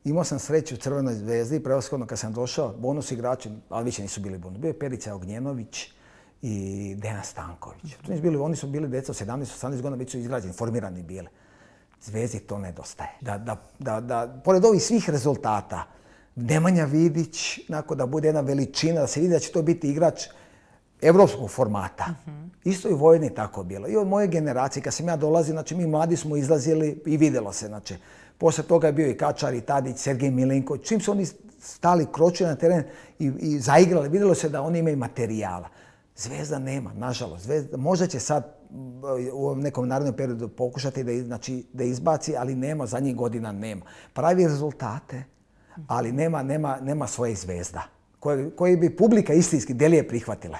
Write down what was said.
Imao sam sreću u Crvenoj Zvezdi, prevashodno kad sam došao, bonus igrači, ali više nisu bili bonus. Bio je Perica Ognjenović i Dejan Stanković. Oni su bili djeca od 17-18 godina, već su izgrađeni, formirani bili. Zvezdi to nedostaje. Pored ovih svih rezultata, Nemanja Vidić, da bude jedna veličina, da se vidi da će to biti igrač evropskog formata. Isto i u Vojvodini tako bilo. I od moje generacije, kad sam ja dolazio, znači mi mladi smo izlazili i vidjelo se. Znači, poslije toga je bio i Kačar, i Tadić, Sergej Milinković. Čim su oni stali, kročili na teren i zaigrali, vidjelo se da oni imaju materijala. Zvezda nema, nažalost. Možda će sad u nekom narednom periodu pokušati da izbaci, ali nema, zadnjih godina nema. Pravi rezultate, ali nema svoje Zvezda koje bi publika istinski delije prihvatila.